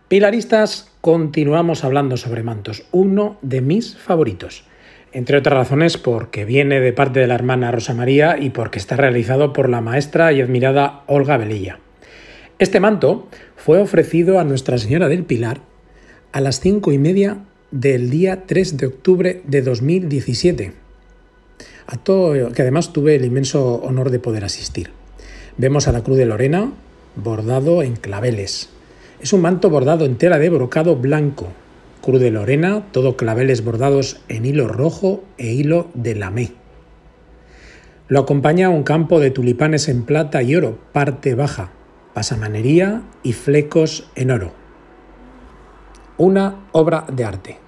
Pilaristas, continuamos hablando sobre mantos, uno de mis favoritos. Entre otras razones porque viene de parte de la hermana Rosa María y porque está realizado por la maestra y admirada Olga Velilla. Este manto fue ofrecido a Nuestra Señora del Pilar a las 5:30 del día 3 de octubre de 2017, acto que además tuve el inmenso honor de poder asistir. Vemos a la Cruz de Lorena bordado en claveles. Es un manto bordado en tela de brocado blanco. Cruz de Lorena, todo claveles bordados en hilo rojo e hilo de lamé. Lo acompaña un campo de tulipanes en plata y oro, parte baja, pasamanería y flecos en oro. Una obra de arte.